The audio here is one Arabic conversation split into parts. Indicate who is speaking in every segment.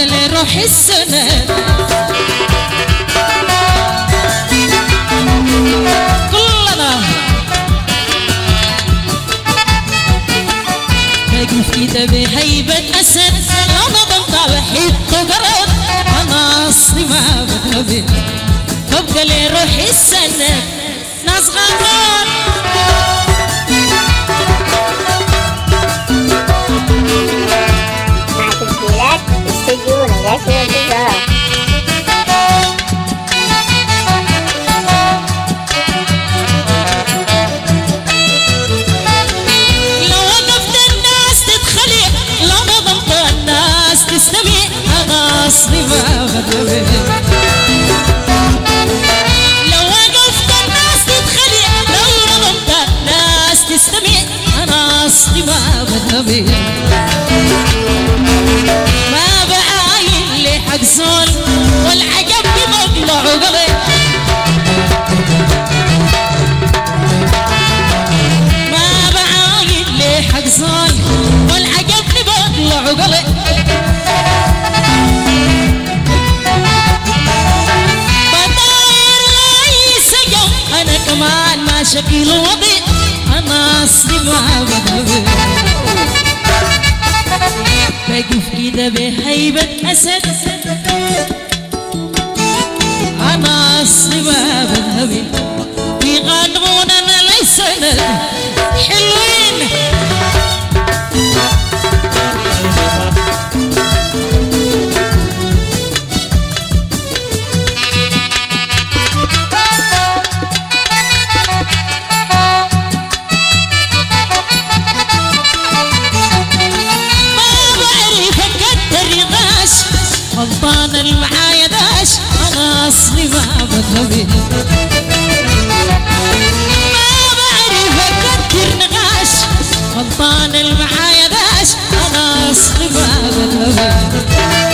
Speaker 1: ببقى روح السنة كلنا واقف كده بهيبة أسد لو نضمت وحيد تقرب أنا أصلي ما بذهبي ببقى لي روح السنة ناس غدار
Speaker 2: مع تسجيلات استديو نجاة الانتظار.
Speaker 1: لو وقفت الناس تتخلي لو نظمت الناس تستمع أنا أصلي ما بذهبي لو وقفت الناس تتخلي لو نظمت الناس تستمع أنا أصلي ما بذهبي ما بعاين لي حق زول والعجب بمطلع قلبي ما بعاين لي حق زول والعجب بمطلع قلبي بداير لاي سجن انا كمان ما شكل وضي انا اصلي ما بذهبي واقف كده بهيبة أسد أنا أصلي ما بذهبي يغنون أنا ليس أنا حلوين غلطان المعايا داش أنا أصلي ما بذهبي ما بعرف أكتر نقاش غلطان المعايا داش أنا أصلي ما بذهبي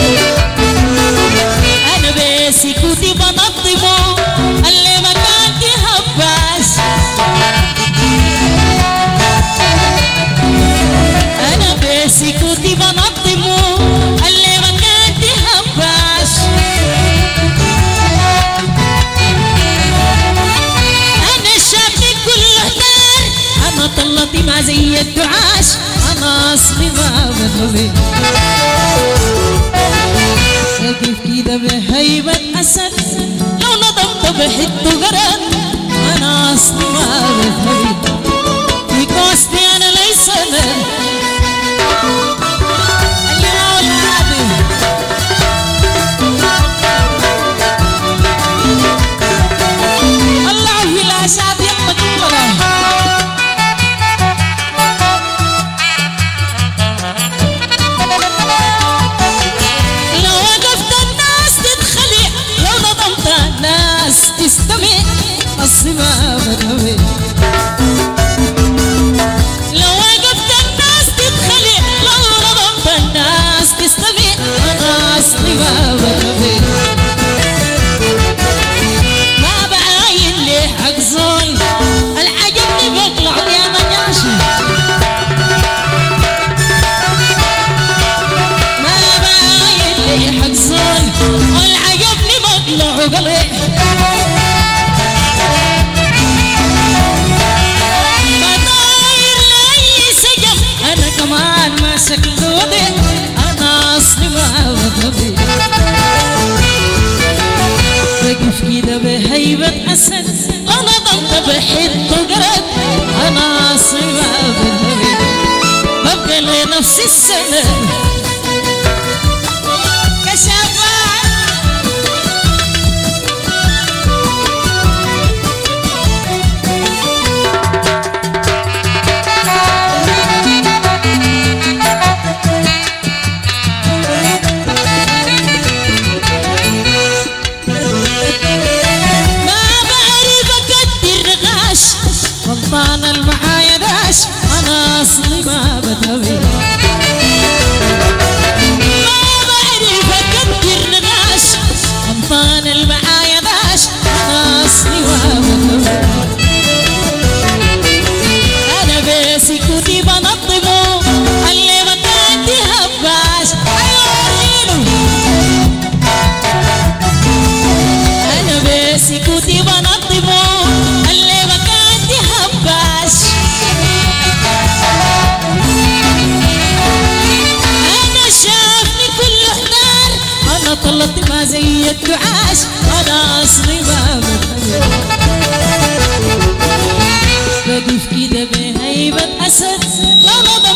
Speaker 1: أنا بسكوتي بنظمه اللي مكانتي هباش أنا بسكوتي بنظمه اللي مكانتي هباش أنا شابي كله دار أنا طلتي ما زي الدعاش أنا أصلي ما بذهبي واقف كده بهيبة أسد لو نضمت بحد قرن أنا أصلي ما بذهبي في كوستي أنا ليس أنا أصلي ما بذهبي لو وقفت الناس تتخلي لو نظمت الناس تستمع أنا أصلي ما بذهبي ما بعاين لي حق زول العجبني بطلع يا مجاشي ما بعاين لي حق زول والعجبني بطلع قلبي كمان ما شكل وضي أنا أصلي ما بذهبي واقف كده بهيبة أسد أنا ضمت بحد قرد أنا أصلي ما بذهبي ببقى لنفسي السنة كشافة غلطان المعايا داش أنا أصلي ما بذهبي فاطمة زي الدعاش أنا أصلي ما بتهمل بقف كده بهيبة أسد لا